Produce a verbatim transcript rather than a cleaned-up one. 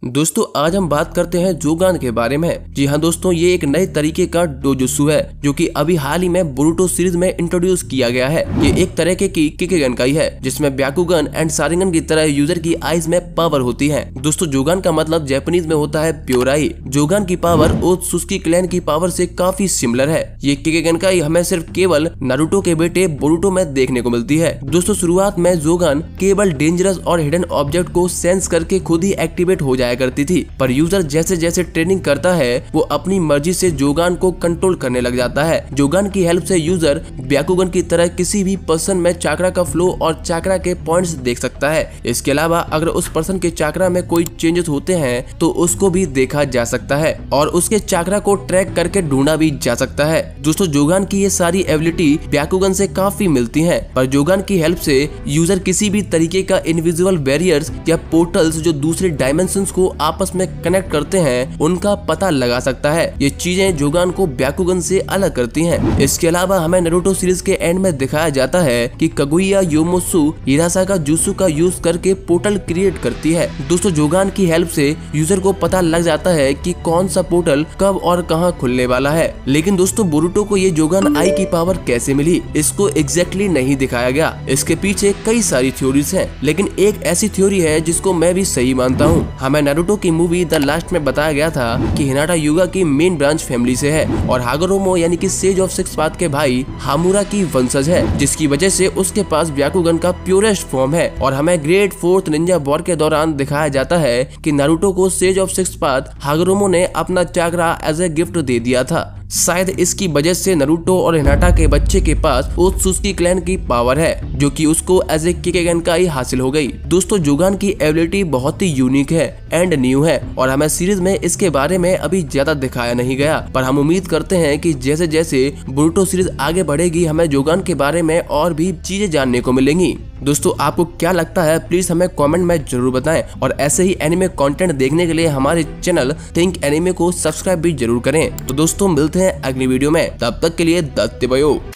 दोस्तों आज हम बात करते हैं जोगान के बारे में। जी हाँ दोस्तों, ये एक नए तरीके का डोजुत्सु है जो कि अभी हाल ही में बोरुतो सीरीज में इंट्रोड्यूस किया गया है। ये एक तरह के की किकेगन का ही है जिसमें ब्याकुगन एंड सारिंगन की तरह यूजर की आइज में पावर होती है। दोस्तों जोगान का मतलब जापानीज में होता है प्योराई। जोगान की पावर ओत्सुकी क्लैन की पावर से काफी सिमिलर है। ये किकेगन का ही हमें सिर्फ केवल नारुतो के बेटे बोरुतो में देखने को मिलती है। दोस्तों शुरुआत में जोगान केवल डेंजरस और हिडन ऑब्जेक्ट को सेंस करके खुद ही एक्टिवेट हो जाए करती थी, पर यूजर जैसे जैसे ट्रेनिंग करता है वो अपनी मर्जी से जोगान को कंट्रोल करने लग जाता है। जोगान की हेल्प से यूजर ब्याकुगन की तरह किसी भी पर्सन में चाक्रा का फ्लो और चाक्रा के पॉइंट्स देख सकता है। इसके अलावा अगर उस पर्सन के चाक्रा में कोई चेंजेस होते हैं तो उसको भी देखा जा सकता है और उसके चाक्रा को ट्रैक करके ढूंढा भी जा सकता है। दोस्तों जोगान की ये सारी एबिलिटी ब्याकुगन से काफी मिलती है, पर जोगान की हेल्प से यूजर किसी भी तरीके का इनविजिबल बैरियर्स या पोर्टल्स जो दूसरे डायमेंशंस को आपस में कनेक्ट करते हैं उनका पता लगा सकता है। ये चीजें जोगान को ब्याकुगन से अलग करती हैं। इसके अलावा हमें नारुतो सीरीज के एंड में दिखाया जाता है कि कागुया योमोत्सु हिरासाका जुत्सु का यूज करके पोर्टल क्रिएट करती है। दोस्तों जोगान की हेल्प से यूजर को पता लग जाता है कि कौन सा पोर्टल कब और कहां खुलने वाला है। लेकिन दोस्तों बोरुतो को ये जोगान आई की पावर कैसे मिली इसको एग्जैक्टली नहीं दिखाया गया। इसके पीछे कई सारी थ्योरीज हैं, लेकिन एक ऐसी थ्योरी है जिसको मैं भी सही मानता हूँ। हमें नारुतो की मूवी द लास्ट में बताया गया था कि हिनाटा युगा की मेन ब्रांच फैमिली से है और हागरोमो यानी कि सेज ऑफ सिक्स पाथ के भाई हामुरा की वंशज है, जिसकी वजह से उसके पास ब्याकुगन का प्योरेस्ट फॉर्म है। और हमें ग्रेट फोर्थ निंजा वॉर के दौरान दिखाया जाता है कि नारुतो को sage of six path Hagoromo ने अपना चाक्रा एज ए गिफ्ट दे दिया था। शायद इसकी वजह से नारुतो और हिनाटा के बच्चे के पास ओत्सुकी क्लैन की पावर है जो कि उसको एज ए किकेगन का ही हासिल हो गई। दोस्तों जोगान की एबिलिटी बहुत ही यूनिक है एंड न्यू है और हमें सीरीज में इसके बारे में अभी ज्यादा दिखाया नहीं गया, पर हम उम्मीद करते हैं कि जैसे जैसे बोरुतो सीरीज आगे बढ़ेगी हमें जोगान के बारे में और भी चीजें जानने को मिलेंगी। दोस्तों आपको क्या लगता है प्लीज हमें कमेंट में जरूर बताएं और ऐसे ही एनिमे कंटेंट देखने के लिए हमारे चैनल थिंक एनिमे को सब्सक्राइब भी जरूर करें। तो दोस्तों मिलते हैं अगली वीडियो में, तब तक के लिए दत्ते भयो।